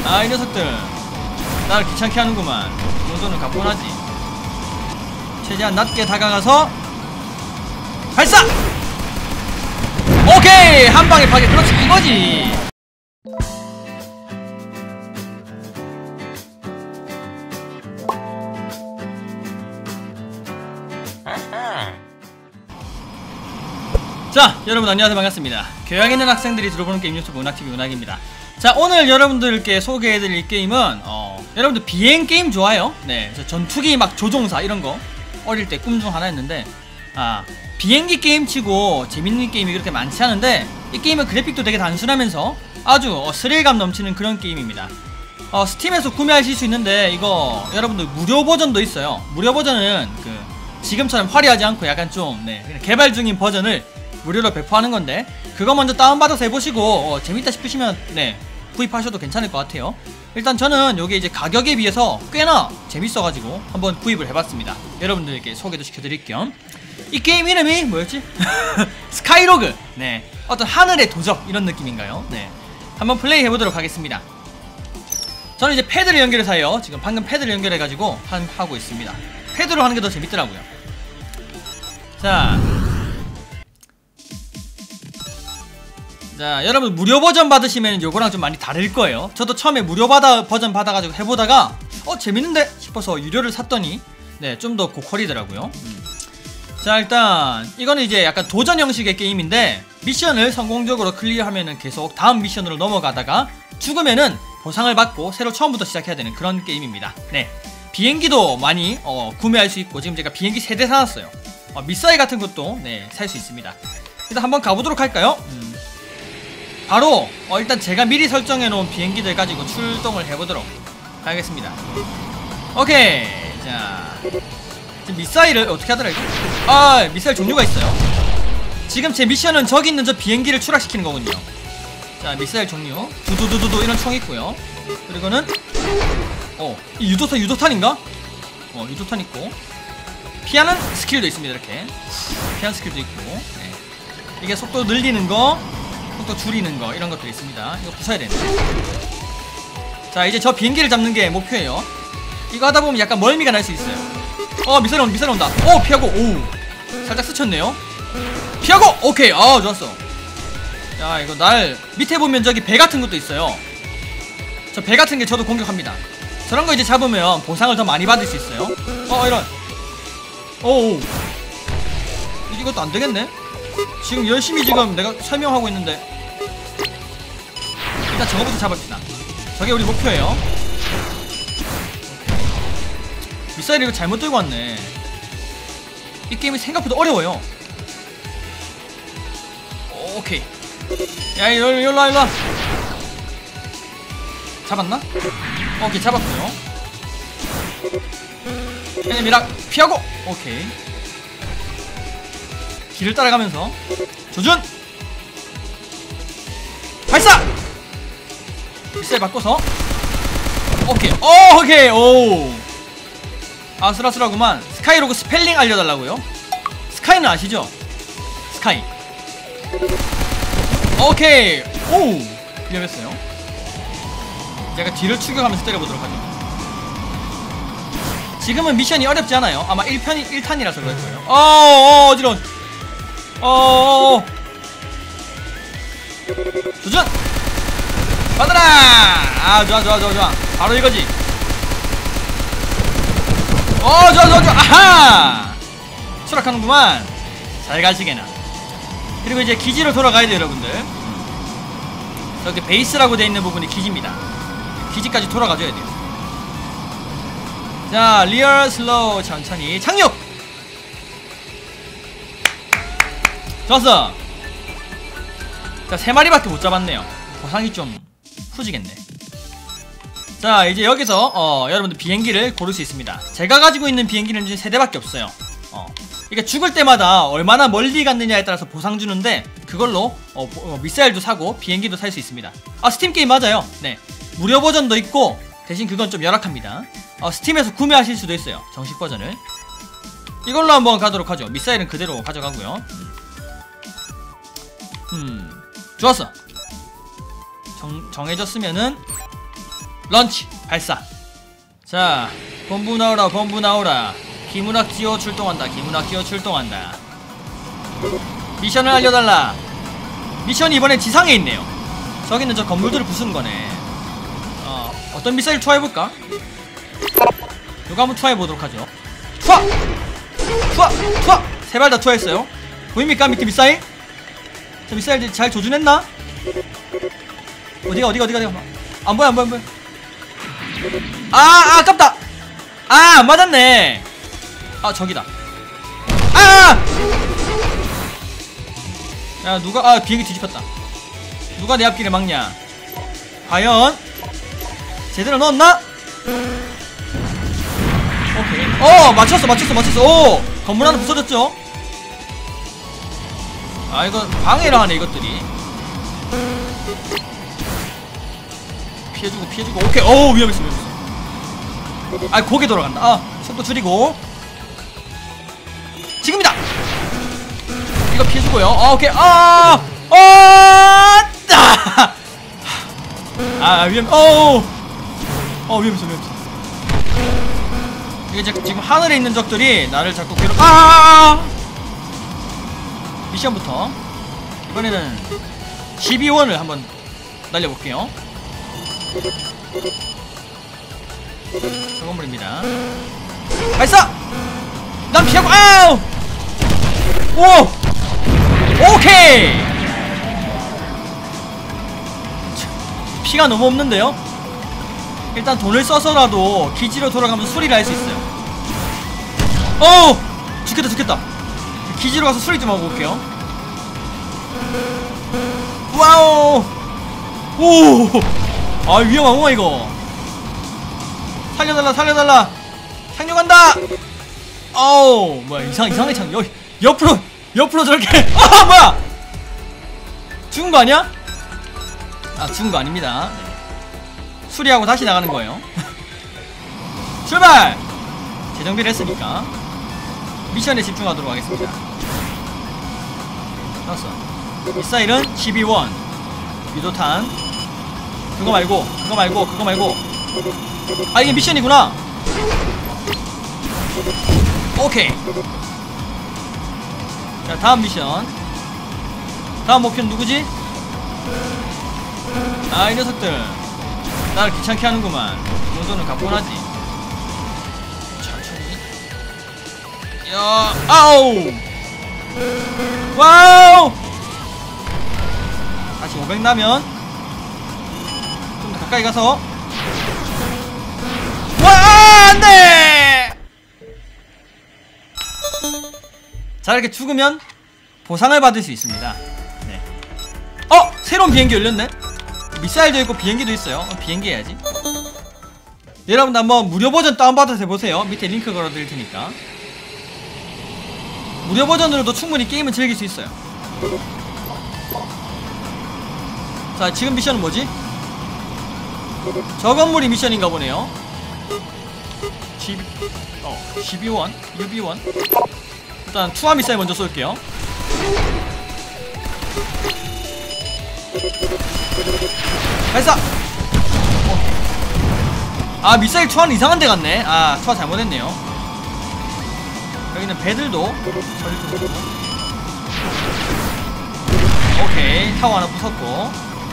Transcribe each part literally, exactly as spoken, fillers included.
아, 이 녀석들 나를 귀찮게 하는구만. 이 정도는 가뿐하지. 최대한 낮게 다가가서 발사! 오케이! 한방에 파괴. 그렇지, 이거지. 자, 여러분 안녕하세요. 반갑습니다. 교양 있는 학생들이 들어보는 게임 유튜브 은학티비 은학입니다. 자, 오늘 여러분들께 소개해드릴 게임은 어, 여러분들 비행 게임 좋아해요? 네, 저 전투기 막 조종사 이런거 어릴 때 꿈 중 하나였는데, 아, 비행기 게임 치고 재밌는 게임이 그렇게 많지 않은데 이 게임은 그래픽도 되게 단순하면서 아주 어, 스릴감 넘치는 그런 게임입니다. 어, 스팀에서 구매하실 수 있는데 이거 여러분들 무료 버전도 있어요. 무료 버전은 그 지금처럼 화려하지 않고 약간 좀 네, 개발 중인 버전을 무료로 배포하는 건데, 그거 먼저 다운받아서 해보시고 어, 재밌다 싶으시면 네, 구입하셔도 괜찮을 것 같아요. 일단 저는 요게 이제 가격에 비해서 꽤나 재밌어가지고 한번 구입을 해봤습니다. 여러분들께 소개도 시켜드릴 겸. 이 게임 이름이 뭐였지? 스카이로그. 네, 어떤 하늘의 도적 이런 느낌인가요? 네, 한번 플레이 해보도록 하겠습니다. 저는 이제 패드를 연결해서 해요. 지금 방금 패드를 연결해가지고 한, 하고 있습니다. 패드로 하는 게 더 재밌더라고요. 자, 자, 여러분 무료 버전 받으시면 요거랑 좀 많이 다를 거예요. 저도 처음에 무료 받아 버전 받아가지고 해보다가 어 재밌는데 싶어서 유료를 샀더니 네, 좀 더 고퀄이더라고요. 음. 자, 일단 이거는 이제 약간 도전 형식의 게임인데, 미션을 성공적으로 클리어하면은 계속 다음 미션으로 넘어가다가 죽으면은 보상을 받고 새로 처음부터 시작해야 되는 그런 게임입니다. 네, 비행기도 많이 어, 구매할 수 있고, 지금 제가 비행기 세 대 사놨어요. 어, 미사일 같은 것도 네, 살 수 있습니다. 일단 한번 가보도록 할까요? 음. 바로 어, 일단 제가 미리 설정해놓은 비행기들 가지고 출동을 해보도록 하겠습니다. 오케이. 자, 지금 미사일을 어떻게 하더라 이거? 아, 미사일 종류가 있어요. 지금 제 미션은 저기 있는 저 비행기를 추락시키는 거군요. 자, 미사일 종류 두두두두두 이런 총 있고요. 그리고는 어, 이 유도탄 유도탄인가? 어, 유도탄 있고, 피하는 스킬도 있습니다. 이렇게 피하는 스킬도 있고, 네. 이게 속도 늘리는 거, 속도 줄이는 거, 이런 것들이 있습니다. 이거 부숴야 되는데. 자, 이제 저 비행기를 잡는 게 목표예요. 이거 하다 보면 약간 멀미가 날 수 있어요. 어, 미사일 온다, 미사일 온다. 오, 피하고. 오, 살짝 스쳤네요. 피하고. 오케이. 아, 좋았어. 야, 이거 날 밑에 보면 저기 배 같은 것도 있어요. 저 배 같은 게 저도 공격합니다. 저런 거 이제 잡으면 보상을 더 많이 받을 수 있어요. 어, 이런. 오, 이것도 안 되겠네. 지금 열심히 지금 내가 설명하고 있는데. 일단 저거부터 잡읍시다. 저게 우리 목표예요. 미사일 이거 잘못 들고 왔네. 이 게임이 생각보다 어려워요. 오케이. 야, 일로 일로 일로 일로. 잡았나? 오케이, 잡았고요. 에네미락 피하고. 오케이. 길을 따라가면서 조준! 발사! 미사일 바꿔서. 오케이. 오, 오케이. 오, 아슬아슬하구만. 스카이로그 스펠링 알려달라고요? 스카이는 아시죠? 스카이. 오케이. 오, 위험했어요. 제가 뒤를 추격하면서 때려보도록 하죠. 지금은 미션이 어렵지 않아요. 아마 일 편이 일 탄이라서 그럴 거예요. 어어, 어지러운. 어어어. 조준! 받아라! 아, 좋아 좋아 좋아 좋아. 바로 이거지. 어, 좋아 좋아 좋아. 아하! 추락하는구만. 잘 가시게나. 그리고 이제 기지로 돌아가야 돼요, 여러분들. 저기 베이스라고 되어있는 부분이 기지입니다. 기지까지 돌아가줘야 돼요. 자, 리얼 슬로우 천천히 착륙! 좋았어. 자, 세 마리밖에 못 잡았네요. 보상이 좀 후지겠네. 자, 이제 여기서 어, 여러분들 비행기를 고를 수 있습니다. 제가 가지고 있는 비행기는 이제 세 대밖에 없어요. 어, 그러니까 죽을 때마다 얼마나 멀리 갔느냐에 따라서 보상 주는데, 그걸로 어, 어, 미사일도 사고 비행기도 살 수 있습니다. 아, 스팀 게임 맞아요. 네, 무료 버전도 있고, 대신 그건 좀 열악합니다. 어, 스팀에서 구매하실 수도 있어요, 정식 버전을. 이걸로 한번 가도록 하죠. 미사일은 그대로 가져가고요. 음, 좋았어. 정, 정해졌으면은 런치 발사. 자, 본부 나오라 본부 나오라. 김은학 기어 출동한다. 김은학 기어 출동한다. 미션을 알려달라. 미션이 이번엔 지상에 있네요. 저기는 저 건물들을 부수는 거네. 어, 어떤 미사일 투하해볼까? 요거 한번 투하해보도록 하죠. 투하! 투하! 투하! 세 발 다 투하했어요. 보입니까 밑에 미사일? 저 미사일 잘 조준했나? 어디가 어디가 어디가 어디가 안 보여 안 보여 안 보여. 아, 아 아깝다. 아 안 맞았네. 아 저기다. 아! 야 누가 아 비행기 뒤집혔다. 누가 내 앞길을 막냐? 과연 제대로 넣었나? 오케이. 어 맞췄어 맞췄어 맞췄어. 오 건물 하나 부서졌죠? 아 이거 방해를 하네 이것들이. 피해주고 피해주고. 오케이. 오 위험했어 위험했어. 아 고개 돌아간다. 아 속도 줄이고. 지금이다. 이거 피해주고요. 아 오케이. 아 아 아, 아 위험. 어 어 위험했어 위험했어. 이게 지금 하늘에 있는 적들이 나를 자꾸 괴롭. 아 미션부터 이번에는 십이 원을 한번 날려볼게요. 저 건물입니다. 발사! 난 피하고. 아우! 오! 오케이! 피가 너무 없는데요? 일단 돈을 써서라도 기지로 돌아가면서 수리를 할 수 있어요. 어우! 죽겠다 죽겠다. 기지로 가서 수리 좀 하고 올게요. 와우! 오! 아 위험하구만 이거. 살려달라 살려달라. 착륙한다. 어우 뭐야 이상 이상하게 착륙. 여, 옆으로 옆으로 저렇게. 아 뭐야? 죽은 거 아니야? 아 죽은 거 아닙니다. 네. 수리하고 다시 나가는 거예요. 출발. 재정비를 했으니까 미션에 집중하도록 하겠습니다. 나왔어. 미사일은 십이 원. 유도탄. 그거 말고 그거 말고 그거 말고. 아 이게 미션이구나. 오케이. 자 다음 미션. 다음 목표는 누구지? 아 이 녀석들 나를 귀찮게 하는구만. 이 정도는 가뿐하지. 천천히. 야 아우 와우. 다시 오백 나면 좀 더 가까이 가서. 와 안돼. 자 이렇게 죽으면 보상을 받을 수 있습니다. 네. 어! 새로운 비행기 열렸네? 미사일도 있고 비행기도 있어요. 어, 비행기 해야지. 여러분들 한번 무료 버전 다운받아서 해보세요. 밑에 링크 걸어드릴 테니까. 무료 버전으로도 충분히 게임을 즐길 수 있어요. 자 지금 미션은 뭐지? 저 건물이 미션인가 보네요. 십, 어, 십이 원? 육이 원? 일단 투하 미사일 먼저 쏠게요. 발사! 어. 아 미사일 투하는 이상한 데 갔네. 아 투하 잘못했네요. 여기는 배들도 처리 좀 해주고. 오케이 타워 하나 부쉈고.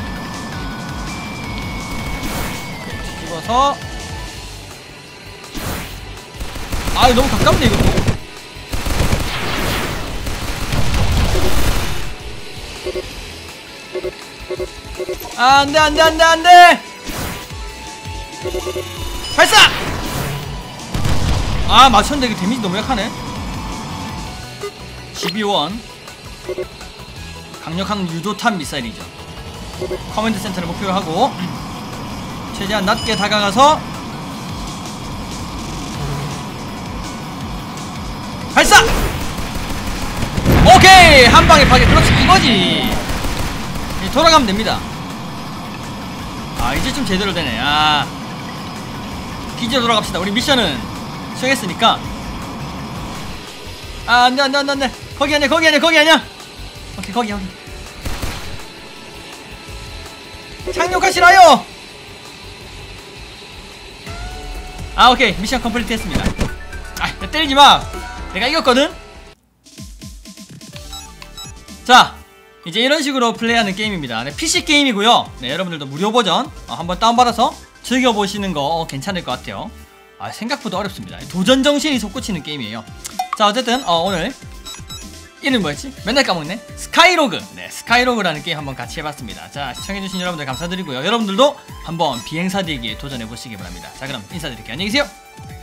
뒤집어서. 아 너무 가깝네 이것도. 아 안돼 안돼 안돼 안돼. 발사! 아 맞췄는데 이게 데미지 너무 약하네. 십이 원 강력한 유도탄 미사일이죠. 커맨드 센터를 목표로 하고 최대한 낮게 다가가서 발사! 오케이 한방에 파괴. 그렇지 이거지. 돌아가면 됩니다. 아 이제 좀 제대로 되네. 아 기지로 돌아갑시다. 우리 미션은 수행했으니까. 아 안돼 안돼 안돼 안돼. 거기 아니야 거기 아니야 거기 아니야. 오케이 거기 거기. 착륙하시라요. 아 오케이 미션 컴플리트 했습니다. 아 때리지마. 내가 이겼거든. 자 이제 이런 식으로 플레이하는 게임입니다. 네, 피씨 게임이고요. 네, 여러분들도 무료 버전 어, 한번 다운받아서 즐겨보시는 거 어, 괜찮을 것 같아요. 아, 생각보다 어렵습니다. 도전 정신이 솟구치는 게임이에요. 자 어쨌든 어, 오늘 이름 뭐였지? 맨날 까먹네. 스카이로그. 네, 스카이로그라는 게임 한번 같이 해봤습니다. 자 시청해주신 여러분들 감사드리고요. 여러분들도 한번 비행사대기에 도전해보시기 바랍니다. 자 그럼 인사드릴게요. 안녕히 계세요.